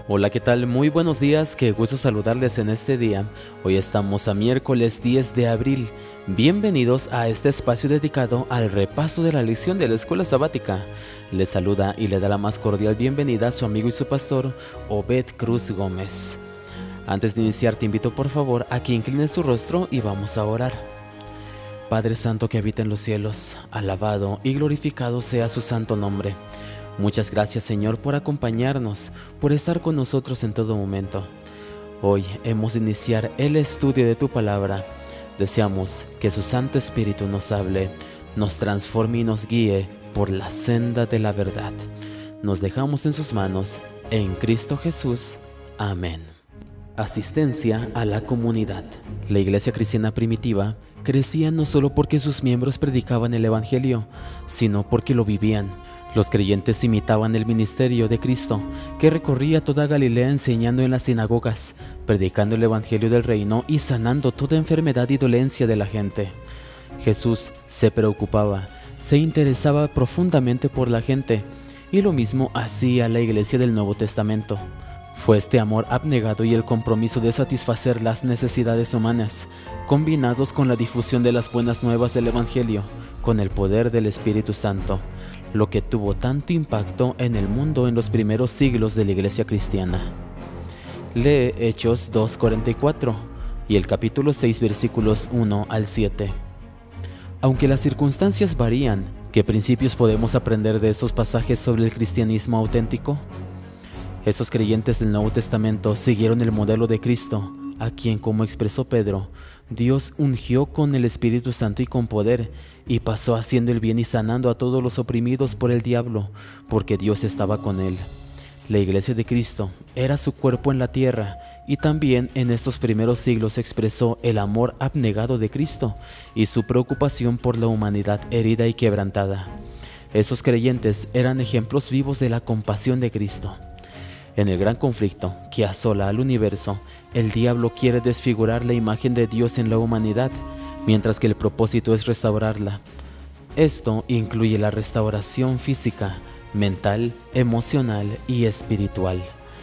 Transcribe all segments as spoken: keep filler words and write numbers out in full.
Hola, ¿qué tal? Muy buenos días, qué gusto saludarles en este día. Hoy estamos a miércoles diez de abril. Bienvenidos a este espacio dedicado al repaso de la lección de la escuela sabática. Les saluda y le da la más cordial bienvenida a su amigo y su pastor, Obed Cruz Gómez. Antes de iniciar, te invito por favor a que inclines tu rostro y vamos a orar. Padre Santo que habita en los cielos, alabado y glorificado sea su santo nombre. Muchas gracias, Señor, por acompañarnos, por estar con nosotros en todo momento. Hoy hemos de iniciar el estudio de tu palabra. Deseamos que su Santo Espíritu nos hable, nos transforme y nos guíe por la senda de la verdad. Nos dejamos en sus manos, en Cristo Jesús. Amén. Asistencia a la comunidad. La iglesia cristiana primitiva crecía no solo porque sus miembros predicaban el Evangelio, sino porque lo vivían. Los creyentes imitaban el ministerio de Cristo, que recorría toda Galilea enseñando en las sinagogas, predicando el Evangelio del reino y sanando toda enfermedad y dolencia de la gente. Jesús se preocupaba, se interesaba profundamente por la gente, y lo mismo hacía la iglesia del Nuevo Testamento. Fue este amor abnegado y el compromiso de satisfacer las necesidades humanas, combinados con la difusión de las buenas nuevas del Evangelio, con el poder del Espíritu Santo, lo que tuvo tanto impacto en el mundo en los primeros siglos de la iglesia cristiana. Lee Hechos dos cuarenta y cuatro y el capítulo seis versículos uno al siete. Aunque las circunstancias varían, ¿qué principios podemos aprender de estos pasajes sobre el cristianismo auténtico? Estos creyentes del Nuevo Testamento siguieron el modelo de Cristo, a quien, como expresó Pedro, Dios ungió con el Espíritu Santo y con poder, y pasó haciendo el bien y sanando a todos los oprimidos por el diablo, porque Dios estaba con él. La iglesia de Cristo era su cuerpo en la tierra, y también en estos primeros siglos expresó el amor abnegado de Cristo y su preocupación por la humanidad herida y quebrantada. Esos creyentes eran ejemplos vivos de la compasión de Cristo. En el gran conflicto que asola al universo, el diablo quiere desfigurar la imagen de Dios en la humanidad, mientras que el propósito es restaurarla. Esto incluye la restauración física, mental, emocional y espiritual.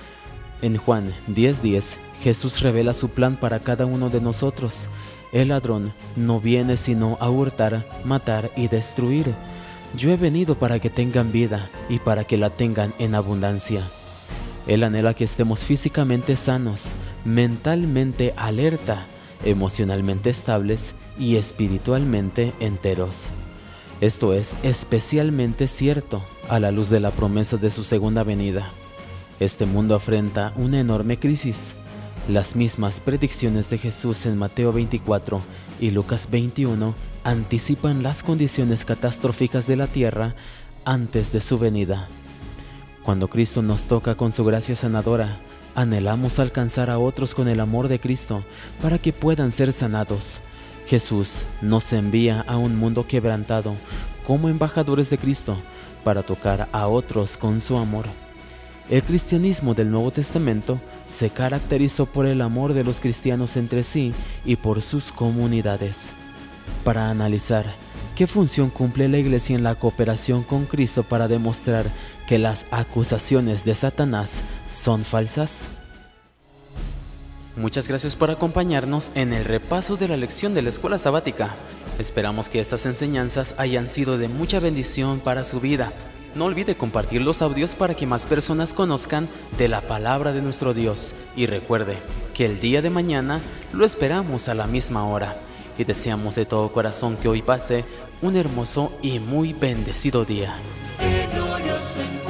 En Juan diez diez, Jesús revela su plan para cada uno de nosotros. El ladrón no viene sino a hurtar, matar y destruir. Yo he venido para que tengan vida y para que la tengan en abundancia. Él anhela que estemos físicamente sanos, mentalmente alerta, emocionalmente estables y espiritualmente enteros. Esto es especialmente cierto a la luz de la promesa de su segunda venida. Este mundo afrenta una enorme crisis. Las mismas predicciones de Jesús en Mateo veinticuatro y Lucas veintiuno anticipan las condiciones catastróficas de la tierra antes de su venida. Cuando Cristo nos toca con su gracia sanadora, anhelamos alcanzar a otros con el amor de Cristo para que puedan ser sanados. Jesús nos envía a un mundo quebrantado como embajadores de Cristo para tocar a otros con su amor. El cristianismo del Nuevo Testamento se caracterizó por el amor de los cristianos entre sí y por sus comunidades. Para analizar ¿qué función cumple la iglesia en la cooperación con Cristo para demostrar que las acusaciones de Satanás son falsas? Muchas gracias por acompañarnos en el repaso de la lección de la escuela sabática. Esperamos que estas enseñanzas hayan sido de mucha bendición para su vida. No olvide compartir los audios para que más personas conozcan de la palabra de nuestro Dios. Y recuerde que el día de mañana lo esperamos a la misma hora. Y deseamos de todo corazón que hoy pase un hermoso y muy bendecido día. Qué glorioso